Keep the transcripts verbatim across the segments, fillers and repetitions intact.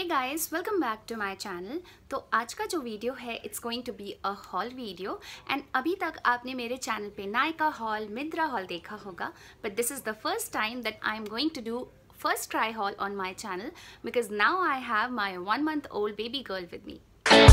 Guys, welcome back to my channel. तो आज का जो वीडियो है it's going to be a haul video and अभी तक आपने मेरे चैनल पे नायका हॉल, मिंत्रा हॉल देखा होगा, but this is the first time that I am going to do first cry haul on my channel because now I have my one month old baby girl with me.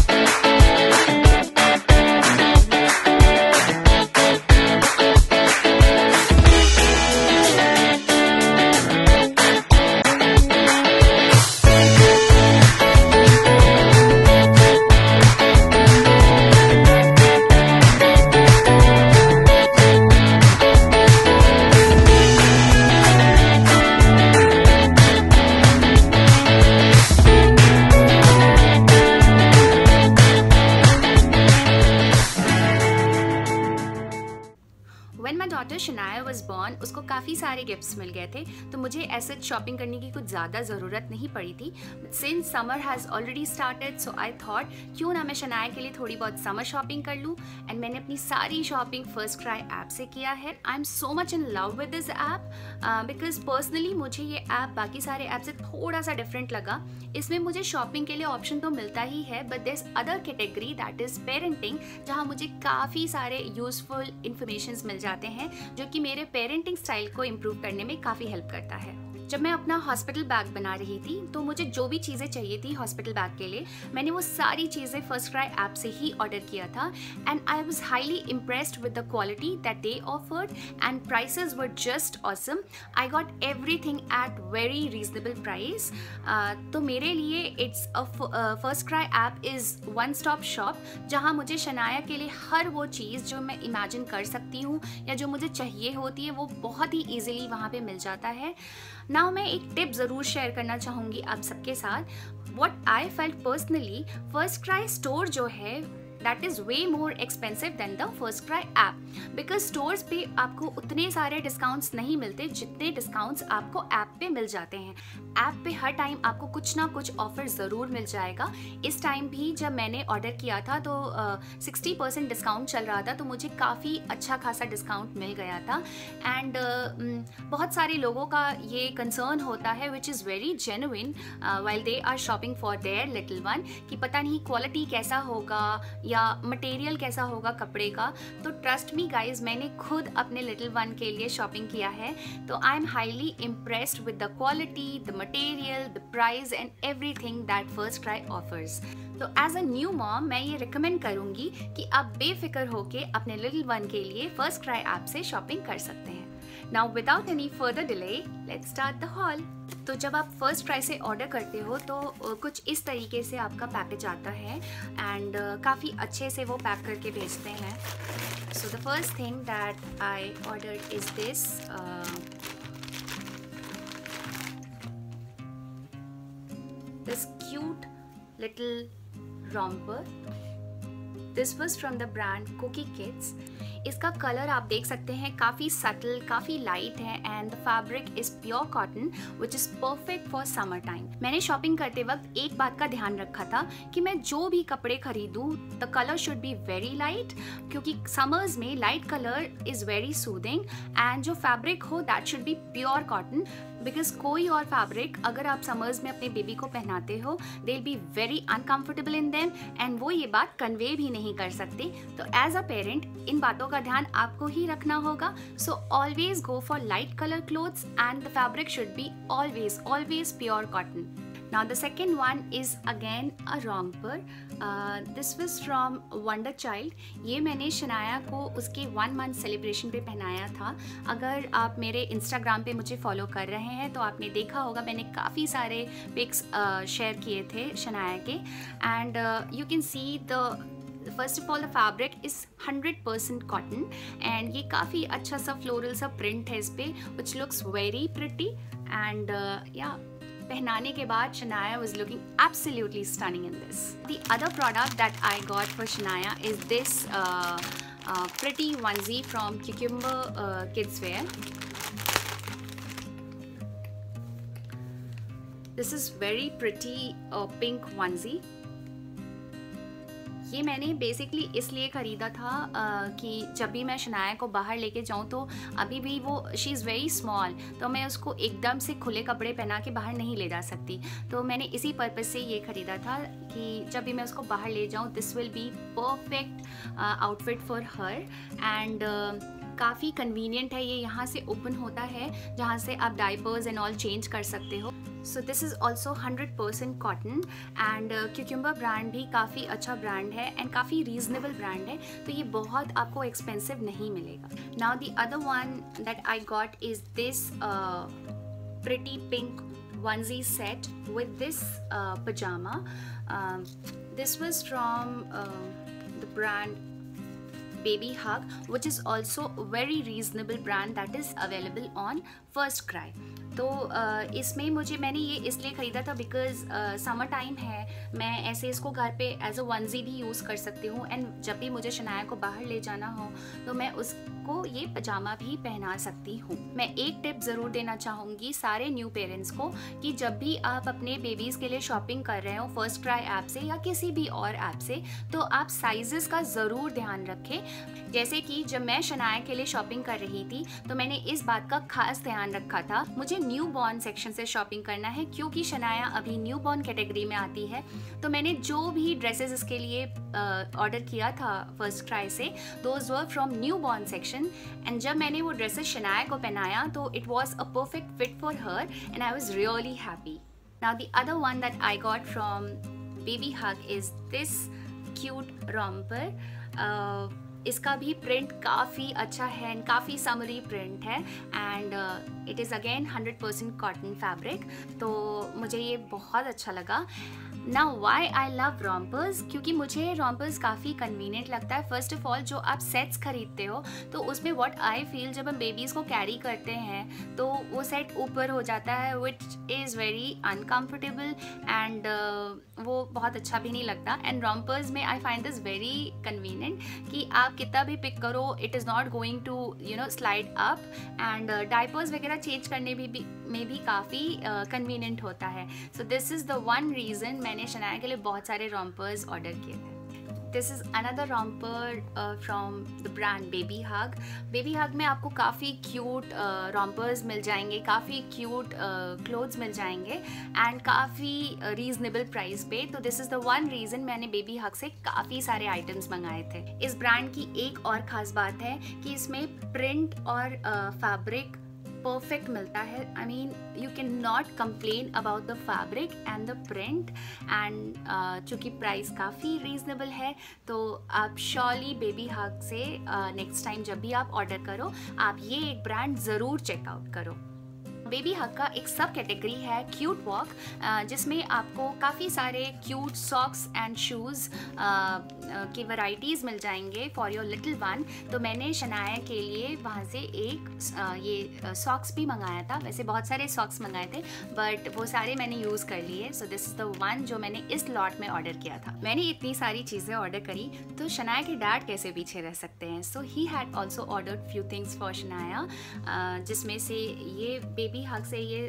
When my daughter Shania was born, उसको काफ़ी सारे gifts मिल गए थे, तो मुझे ऐसे shopping करने की कुछ ज़्यादा ज़रूरत नहीं पड़ी थी। Since summer has already started, so I thought क्यों ना मैं शनाया के लिए थोड़ी बहुत समर शॉपिंग कर लूँ। एंड मैंने अपनी सारी शॉपिंग फर्स्ट क्राई ऐप से किया है। I am so much in love with this app because personally मुझे ये ऐप बाकी सारे ऐप से थोड़ा सा डिफरेंट लगा। इसमें मुझे शॉपिंग के लिए ऑप्शन तो मिलता ही है, but there is other category that is parenting, जहाँ मुझे काफ़ी सारे यूजफुल इंफॉर्मेशन मिल जाते हैं जो कि मेरे पेरेंटिंग स्टाइल को इम्प्रूव करने में काफ़ी हेल्प करता है। जब मैं अपना हॉस्पिटल बैग बना रही थी तो मुझे जो भी चीज़ें चाहिए थी हॉस्पिटल बैग के लिए, मैंने वो सारी चीज़ें फर्स्ट क्राई ऐप से ही ऑर्डर किया था and I was highly impressed with the quality that they offered and prices were just awesome. I got everything at very reasonable price. तो मेरे लिए it's a first cry app is one stop shop, जहाँ मुझे शनाया के लिए हर वो चीज़ जो मैं इमेजिन कर सकती हूँ या जो मुझे चाहिए होती है वो बहुत ही ईजिली वहाँ पे मिल जाता है। नाउ मैं एक टिप ज़रूर शेयर करना चाहूँगी आप सबके साथ। What I felt personally, first cry store जो है that is way more expensive than the first cry app, because stores पे आपको उतने सारे डिस्काउंट्स नहीं मिलते जितने डिस्काउंट्स आपको ऐप पे मिल जाते हैं। ऐप पे हर टाइम आपको कुछ ना कुछ ऑफर ज़रूर मिल जाएगा। इस टाइम भी जब मैंने ऑर्डर किया था तो सिक्सटी परसेंट डिस्काउंट चल रहा था, तो मुझे काफ़ी अच्छा खासा डिस्काउंट मिल गया था। एंड uh, बहुत सारे लोगों का ये कंसर्न होता है which is very genuine while they are shopping for their little one, कि पता नहीं क्वालिटी कैसा होगा या मटेरियल कैसा होगा कपड़े का। तो ट्रस्ट मी गाइज, मैंने खुद अपने लिटिल वन के लिए शॉपिंग किया है, तो I am highly impressed with the quality, the material, the price and everything that first cry offers. तो एज अ न्यू मॉम मैं ये रिकमेंड करूँगी कि आप बेफिक्र होके अपने लिटिल वन के लिए फर्स्ट क्राई ऐप से शॉपिंग कर सकते हैं। Now without any further delay, let's start the haul. तो जब आप फर्स्ट क्राई से ऑर्डर करते हो तो कुछ इस तरीके से आपका पैकेज आता है एंड uh, काफ़ी अच्छे से वो पैक करके भेजते हैं। So the first thing that I ordered is this this cute little romper. This was from the brand Cookie Kids. इसका कलर आप देख सकते हैं काफ़ी सटल, काफ़ी लाइट है and the fabric is pure cotton which is perfect for summer time. मैंने shopping करते वक्त एक बात का ध्यान रखा था कि मैं जो भी कपड़े खरीदूँ the colour should be very light, क्योंकि समर्स में light colour is very soothing and जो फैब्रिक हो that should be pure cotton, because कोई और फैब्रिक अगर आप समर्स में अपने बेबी को पहनाते हो they will be very uncomfortable in them and वो ये बात कन्वे भी नहीं कर सकते। तो एज अ पेरेंट इन बातों का ध्यान आपको ही रखना होगा। So always go for light colour clothes and the fabric should be always always pure cotton. Now the second one is again a romper. Uh, this was from Wonder Child. ये मैंने शनाया को उसके वन मंथ सेलिब्रेशन पे पहनाया था। अगर आप मेरे इंस्टाग्राम पे मुझे फॉलो कर रहे हैं तो आपने देखा होगा मैंने काफ़ी सारे पिक्स शेयर किए थे शनाया के and you can see the first of all the fabric is hundred percent cotton and ये काफ़ी अच्छा सा फ्लोरल सा प्रिंट है इस पर which looks very pretty and या पहनाने के बाद Shania was looking absolutely stunning in this. The other product that I got for Shania is this uh, uh, pretty onesie from Cucumber uh, Kids Wear. This is very pretty uh, pink onesie. ये मैंने basically इसलिए ख़रीदा था uh, कि जब भी मैं शनाया को बाहर लेके जाऊँ तो अभी भी वो शी इज़ वेरी स्मॉल, तो मैं उसको एकदम से खुले कपड़े पहना के बाहर नहीं ले जा सकती। तो मैंने इसी पर्पज़ से ये ख़रीदा था कि जब भी मैं उसको बाहर ले जाऊँ this will be perfect outfit for her. And काफ़ी कन्वीनियंट है ये, यहाँ से ओपन होता है जहाँ से आप डायपर्स एंड ऑल चेंज कर सकते हो। So this is also hundred percent cotton and Cucumber brand भी काफ़ी अच्छा ब्रांड है एंड काफ़ी रीजनेबल ब्रांड है, तो ये बहुत आपको एक्सपेंसिव नहीं मिलेगा। Now the other one that I got is this pretty pink onesie set with this uh, pajama. Um, this was from uh, the brand Baby Hug, which is also a very reasonable brand that is available on Firstcry. तो uh, इसमें मुझे मैंने ये इसलिए ख़रीदा था because summer time है, मैं ऐसे इसको घर पे एज अ वनजी भी यूज़ कर सकती हूँ एंड जब भी मुझे शनाया को बाहर ले जाना हो तो मैं उसको ये पजामा भी पहना सकती हूँ। मैं एक टिप ज़रूर देना चाहूँगी सारे न्यू पेरेंट्स को कि जब भी आप अपने बेबीज़ के लिए शॉपिंग कर रहे हो फर्स्टक्राई ऐप से या किसी भी और ऐप से, तो आप साइजेस का ज़रूर ध्यान रखें। जैसे कि जब मैं शनाया के लिए शॉपिंग कर रही थी तो मैंने इस बात का खास ध्यान रखा था, मुझे न्यू बॉर्न सेक्शन से शॉपिंग करना है क्योंकि शनाया अभी न्यू बॉर्न कैटेगरी में आती है। तो मैंने जो भी ड्रेसेस इसके लिए ऑर्डर uh, किया था फर्स्टक्राई से, those were from new born section. And जब मैंने वो ड्रेसेस शनाया को पहनाया तो it was a perfect fit for her and I was really happy. Now the other one that I got from Baby Hug is this cute romper. इसका भी print काफ़ी अच्छा है एंड काफ़ी समरी प्रिंट है and it is again hundred percent cotton fabric, तो मुझे ये बहुत अच्छा लगा। Now why I love rompers, क्योंकि मुझे रॉम्पर्स काफ़ी कन्वीनियंट लगता है। फर्स्ट ऑफ ऑल जो आप सेट्स खरीदते हो तो उसमें व्हाट आई फील जब हम बेबीज़ को कैरी करते हैं तो वो सेट ऊपर हो जाता है which is very uncomfortable and वो बहुत अच्छा भी नहीं लगता। एंड रॉम्पर्स में I find this very convenient कि आप कितना भी पिक करो it is not going to you know slide up and diapers वगैरह चेंज करने भी, भी में भी काफ़ी कन्वीनियंट uh, होता है। So this is the one reason मैंने शनाया के लिए बहुत सारे रॉम्पर्स ऑर्डर किए थे। This is another romper from the brand Babyhug. Babyhug में आपको काफ़ी क्यूट रॉम्पर्स मिल जाएंगे, काफ़ी क्यूट क्लोथ्स मिल जाएंगे एंड काफ़ी रीजनेबल प्राइस पे। तो this is the one reason मैंने बेबी हग से काफ़ी सारे आइटम्स मंगाए थे। इस ब्रांड की एक और ख़ास बात है कि इसमें प्रिंट और फैब्रिक परफेक्ट मिलता है। I mean you can not complain about the fabric and the print and चूँकि प्राइस काफ़ी रीजनेबल है तो आप श्योरली बेबी हग से नेक्स्ट टाइम जब भी आप ऑर्डर करो आप ये एक ब्रांड ज़रूर चेकआउट करो। बेबी हग का एक सब कैटेगरी है क्यूट वॉक, जिसमें आपको काफ़ी सारे क्यूट सॉक्स एंड शूज़ की वैरायटीज़ मिल जाएंगे फॉर योर लिटिल वन। तो मैंने शनाया के लिए वहाँ से एक uh, ये सॉक्स भी मंगाया था। वैसे बहुत सारे सॉक्स मंगाए थे बट वो सारे मैंने यूज़ कर लिए। So this is the one जो मैंने इस लॉट में ऑर्डर किया था। मैंने इतनी सारी चीज़ें ऑर्डर करी तो शनाया के डैड कैसे पीछे रह सकते हैं। So he had also ordered few things for Shanaya, जिसमें से ये बेबी हग से ये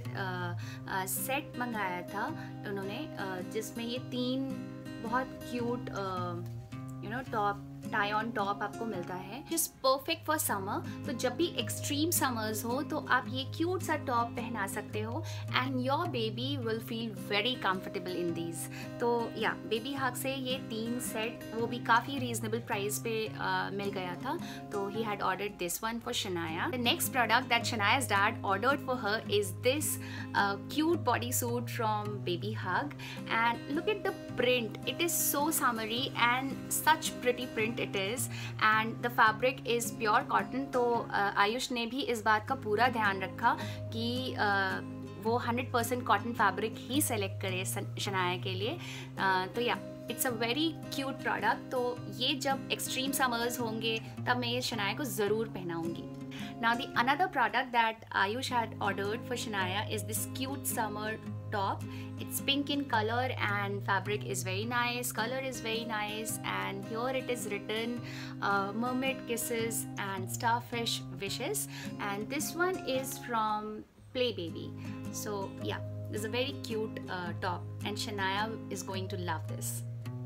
सेट मंगाया था उन्होंने, जिसमें ये तीन बहुत cute you know top tie on top आपको मिलता है, जिस परफेक्ट फॉर समर। तो जब भी एक्सट्रीम समर्स हो तो आप ये क्यूट सा टॉप पहना सकते हो and your baby will feel very comfortable in these. तो या बेबी हग से ये तीन सेट वो भी काफ़ी रीजनेबल प्राइस पे uh, मिल गया था। तो he had ordered this one for Shanaya. The next product that Shanaya's dad ordered for her is this uh, cute bodysuit from Baby Hug, and look at the print. It is so summery and such pretty print it is, and the fabric is pure cotton। तो आयुष ने भी इस बात का पूरा ध्यान रखा कि वो हंड्रेड परसेंट कॉटन फैब्रिक ही सेलेक्ट करे शनाया के लिए। तो या it's a very cute product. तो ये जब एक्सट्रीम समर्स होंगे तब मैं ये शनाया को ज़रूर पहनाऊँगी। Now the another product that Ayush had ordered for Shania is this cute summer top. It's pink in color and fabric is very nice, color is very nice, and here it is written uh, mermaid kisses and starfish wishes, and this one is from Play Baby. So yeah, this is a very cute uh, top and Shania is going to love this.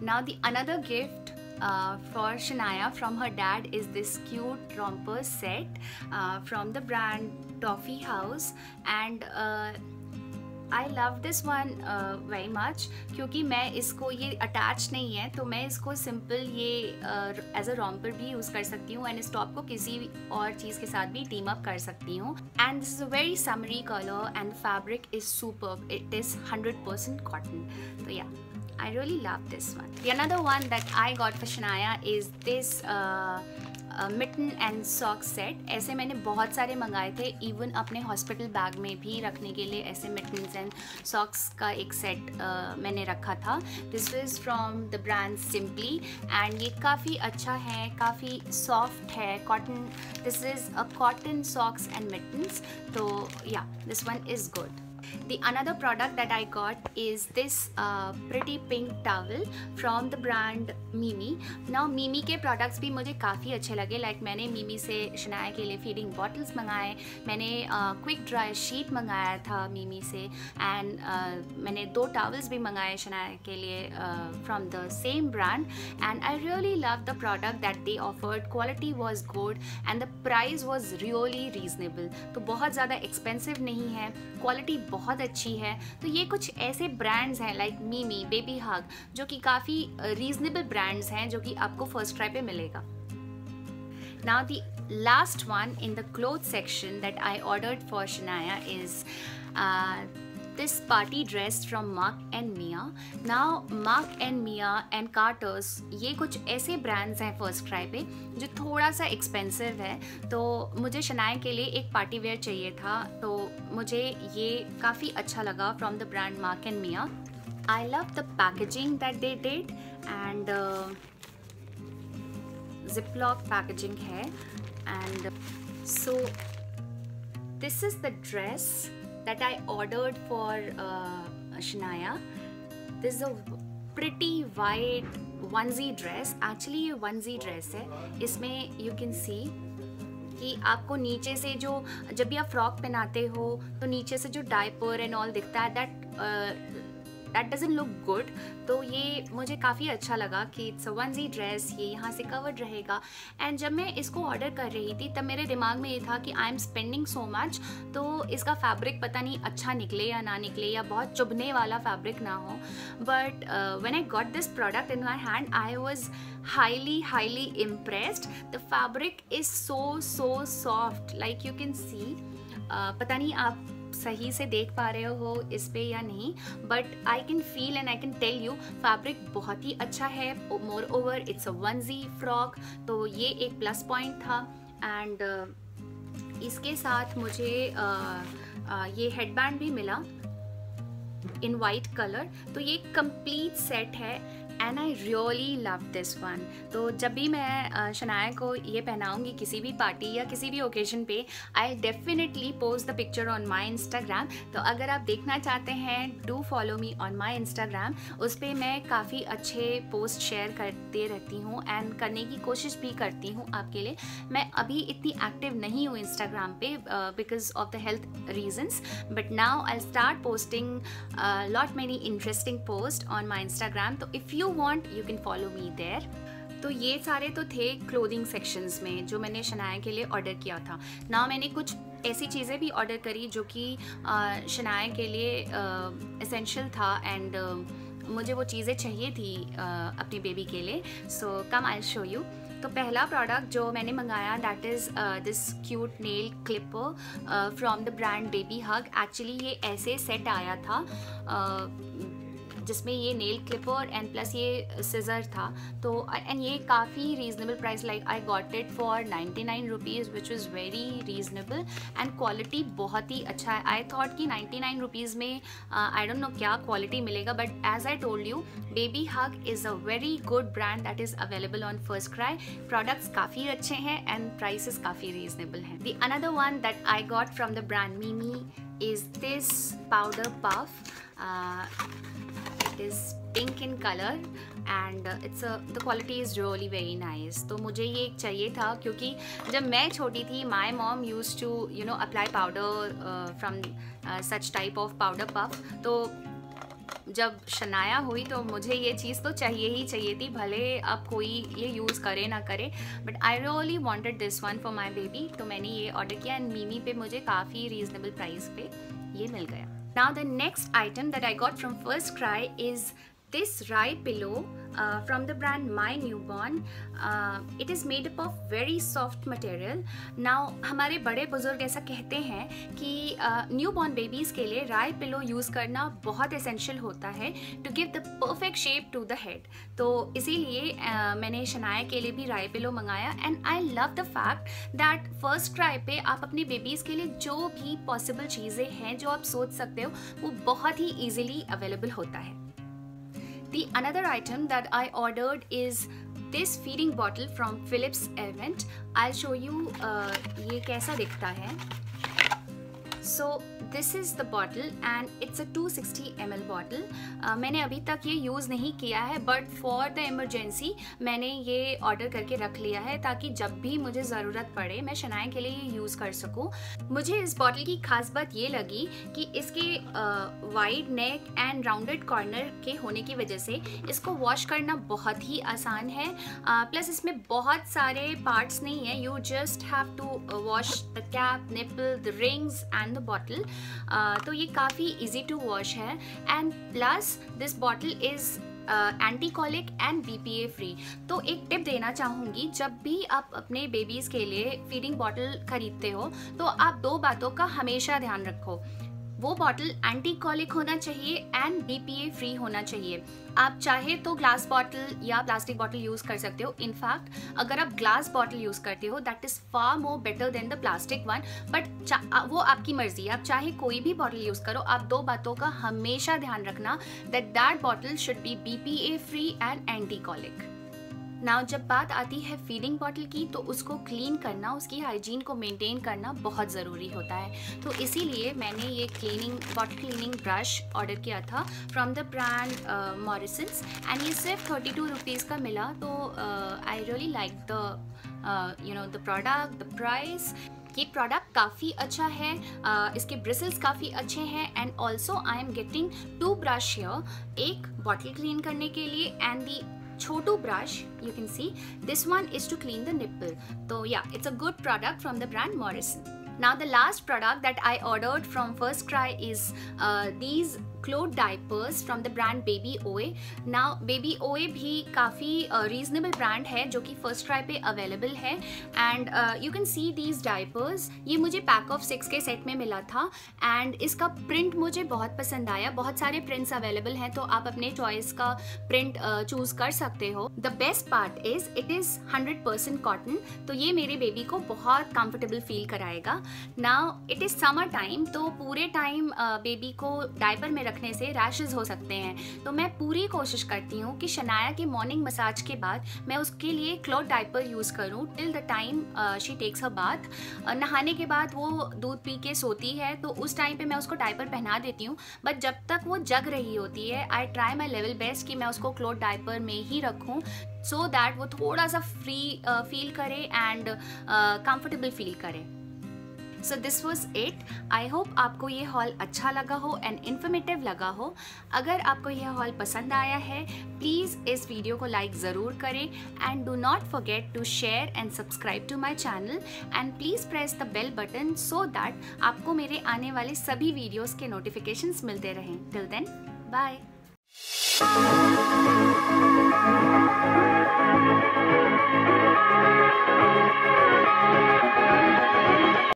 Now the another gift uh, for Shania from her dad is this cute romper set uh, from the brand Toffee House, and uh, I love this one uh, very much क्योंकि मैं इसको, ये attach नहीं है तो मैं इसको simple ये एज अ रॉम्पर भी यूज़ कर सकती हूँ, एंड इस टॉप को किसी और चीज़ के साथ भी टीम अप कर सकती हूँ. And this is a very summery colour and fabric is superb. It is hundred percent cotton. तो या I really love this one. The another one that I got for Shania is this uh, uh, mitten and sock set. ऐसे मैंने बहुत सारे मंगाए थे, even अपने hospital bag में भी रखने के लिए ऐसे mittens and socks का एक सेट uh, मैंने रखा था. This is from the brand Simply and ये काफ़ी अच्छा है, काफ़ी सॉफ्ट है. Cotton, this is a cotton socks and mittens. तो yeah, this one is good. The another product that I got is this uh, pretty pink towel from the brand Mimi. Now Mimi के products भी मुझे काफ़ी अच्छे लगे. Like मैंने Mimi से शनाया के लिए feeding bottles मंगाए, मैंने uh, quick dry sheet मंगाया था Mimi से, and uh, मैंने दो towels भी मंगाए शनाया के लिए uh, from the same brand, and I really loved the product that they offered. Quality was good and the price was really reasonable. तो बहुत ज़्यादा expensive नहीं है, quality बहुत अच्छी है. तो ये कुछ ऐसे ब्रांड्स हैं लाइक मीमी, बेबी हग, जो कि काफ़ी रीजनेबल ब्रांड्स हैं जो कि आपको फर्स्ट क्राई पे मिलेगा. Now the last one in the cloth section that I ordered for Shanaya is this party dress from Mark and Mia. Now Mark and Mia and Carter's ये कुछ ऐसे ब्रांड्स हैं फर्स्ट क्राई पे जो थोड़ा सा एक्सपेंसिव है. तो मुझे शनाया के लिए एक पार्टी वेयर चाहिए था, तो मुझे ये काफ़ी अच्छा लगा from the brand Mark and Mia. I love the packaging that they did and uh, Ziploc packaging है. And so this is the dress that I ordered for uh, Shania. This is a pretty white onesie dress. Actually ये onesie dress है. इसमें you can see कि आपको नीचे से जो, जब भी आप फ्रॉक पहनाते हो तो नीचे से जो डायपर एंड ऑल दिखता है, that that doesn't look good. तो ये मुझे काफ़ी अच्छा लगा कि इट्स अ वनजी ड्रेस, ये यहाँ से कवर्ड रहेगा. एंड जब मैं इसको ऑर्डर कर रही थी तब मेरे दिमाग में ये था कि I am spending so much, तो इसका फैब्रिक पता नहीं अच्छा निकले या ना निकले, या बहुत चुभने वाला फैब्रिक ना हो. But when I got this product in my hand I was highly highly impressed. The fabric is so so soft, like you can see. पता नहीं आप सही से देख पा रहे हो इस पे या नहीं, but I can feel and I can tell you fabric बहुत ही अच्छा है. Moreover it's a onesie frock, तो ये एक प्लस पॉइंट था. एंड uh, इसके साथ मुझे uh, uh, ये हेडबैंड भी मिला इन वाइट कलर. तो ये कंप्लीट सेट है and I really love this one. तो जब भी मैं शनाया को ये पहनाऊँगी किसी भी पार्टी या किसी भी ओकेजन पे, I definitely post the picture on my Instagram. तो अगर आप देखना चाहते हैं, do follow me on my Instagram. उस पर मैं काफ़ी अच्छे पोस्ट शेयर करते रहती हूँ एंड करने की कोशिश भी करती हूँ आपके लिए. मैं अभी इतनी एक्टिव नहीं हूँ इंस्टाग्राम पे because of the health reasons, but now I start posting lot many interesting post on my Instagram. तो if you want you can follow me there. तो ये सारे तो थे क्लोथिंग सेक्शंस में जो मैंने शनाया के लिए ऑर्डर किया था. ना मैंने कुछ ऐसी चीज़ें भी ऑर्डर करी जो कि शनाया के लिए एसेंशियल था एंड uh, मुझे वो चीज़ें चाहिए थी uh, अपनी बेबी के लिए. So come I show you. तो पहला प्रोडक्ट जो मैंने मंगाया that is this cute nail clipper from the brand Babyhug. Actually ये ऐसे सेट आया था uh, जिसमें ये नेल क्लिपर एंड प्लस ये सिजर था. तो एंड ये काफ़ी reasonable price, like I got it for ninety nine rupees which is very reasonable. And quality बहुत ही अच्छा है. आई थॉट कि नाइन्टी नाइन रुपीज़ में आई डोंट नो क्या क्वालिटी मिलेगा, but as I told you Babyhug is a very good brand that is available on FirstCry. Products काफ़ी अच्छे हैं एंड प्राइसेस काफ़ी रीजनेबल हैं. The another one that I got from the brand Mimi is this powder puff. It is pink in color and uh, it's a the quality is really very nice. तो मुझे ये एक चाहिए था क्योंकि जब मैं छोटी थी my mom used to you know apply powder uh, from uh, such type of powder puff. तो जब शनाया हुई तो मुझे ये चीज़ तो चाहिए ही चाहिए थी, भले अब कोई ये यूज़ करे ना करे, but I really wanted this one for my baby. तो मैंने ये ऑर्डर किया एंड मीमी पे मुझे काफ़ी रीजनेबल प्राइस पे ये मिल गया। Now the next item that I got from FirstCry is this rye pillow uh, from the brand My Newborn. Uh, it is made up of very soft material. Now हमारे बड़े बुजुर्ग ऐसा कहते हैं कि न्यूबॉर्न uh, बेबीज़ के लिए राय pillow use करना बहुत एसेंशियल होता है to give the perfect shape to the head. तो इसीलिए uh, मैंने शनाया के लिए भी राय पिलो मंगाया and I love the fact that first cry पे आप अपनी बेबीज़ के लिए जो भी पॉसिबल चीज़ें हैं जो आप सोच सकते हो वो बहुत ही ईजिली अवेलेबल होता है। The another item that I ordered is this feeding bottle from Philips Event. I'll show you uh, ये कैसा दिखता है। So this is the bottle and it's a two hundred sixty milliliter bottle. uh, मैंने अभी तक ये use नहीं किया है बट फॉर द इमरजेंसी मैंने ये ऑर्डर करके रख लिया है ताकि जब भी मुझे ज़रूरत पड़े मैं शनाया के लिए ये यूज़ कर सकूँ। मुझे इस बॉटल की खास बात ये लगी कि इसके wide neck and rounded corner के होने की वजह से इसको वॉश करना बहुत ही आसान है। प्लस uh, इसमें बहुत सारे पार्ट्स नहीं है, you just have to wash the cap, nipple, the rings and the bottle. तो ये काफ़ी इजी टू वॉश है and plus this bottle is anti colic and B P A free. तो एक टिप देना चाहूँगी, जब भी आप अपने बेबीज़ के लिए फीडिंग बॉटल खरीदते हो तो आप दो बातों का हमेशा ध्यान रखो। वो बॉटल एंटी कॉलिक होना चाहिए and B P A free होना चाहिए। आप चाहे तो ग्लास बॉटल या प्लास्टिक बॉटल यूज़ कर सकते हो। इनफैक्ट अगर आप ग्लास बॉटल यूज़ करते हो that is far more better than the plastic one, but वो आपकी मर्जी है, आप चाहे कोई भी बॉटल यूज़ करो। आप दो बातों का हमेशा ध्यान रखना that that bottle should be B P A free and anti colic. Now जब बात आती है फीडिंग बॉटल की तो उसको क्लीन करना, उसकी हाइजीन को मेंटेन करना बहुत ज़रूरी होता है। तो इसीलिए मैंने ये cleaning bottle cleaning brush order किया था from the brand Morisons and ये सिर्फ थर्टी टू रुपीज़ का मिला। तो I really like the you know the product, the price. ये प्रोडक्ट काफ़ी अच्छा है, uh, इसके ब्रिसल्स काफ़ी अच्छे हैं and also I am getting to brush here, एक बॉटल क्लीन करने के लिए एंड दी छोटू brush you can see this one is to clean the nipple. So yeah, it's a good product from the brand Morrison. Now the last product that I ordered from Firstcry is uh, these cloth diapers from the brand Baby O A. Now Baby O A भी काफ़ी reasonable brand है जो कि Firstcry पे available है and you can see these diapers. ये मुझे pack of six के सेट में मिला था एंड इसका प्रिंट मुझे बहुत पसंद आया। बहुत सारे प्रिंट्स अवेलेबल हैं तो आप अपने चॉइस का प्रिंट चूज़ कर सकते हो। The best part is it is hundred percent cotton, तो ये मेरे बेबी को बहुत कंफर्टेबल फील कराएगा। Now it is summer time, तो पूरे टाइम बेबी को डायपर में रखने से रैशेस हो सकते हैं। तो मैं पूरी कोशिश करती हूँ कि शनाया के मॉर्निंग मसाज के बाद मैं उसके लिए क्लॉथ डायपर यूज़ करूँ till the time she takes her bath. नहाने के बाद वो दूध पी के सोती है तो उस टाइम पे मैं उसको डायपर पहना देती हूँ, बट जब तक वो जग रही होती है I try my level best कि मैं उसको क्लॉथ डायपर में ही रखूँ सो दैट वो थोड़ा सा फ्री फील uh, करे एंड कंफर्टेबल फील करे। So this was it. I hope आपको ये हॉल अच्छा लगा हो एंड इन्फॉर्मेटिव लगा हो। अगर आपको यह हॉल पसंद आया है प्लीज़ इस वीडियो को लाइक ज़रूर करें and do not forget to share and subscribe to my channel and please press the bell button so that आपको मेरे आने वाले सभी वीडियोज़ के नोटिफिकेशंस मिलते रहें। Till then bye.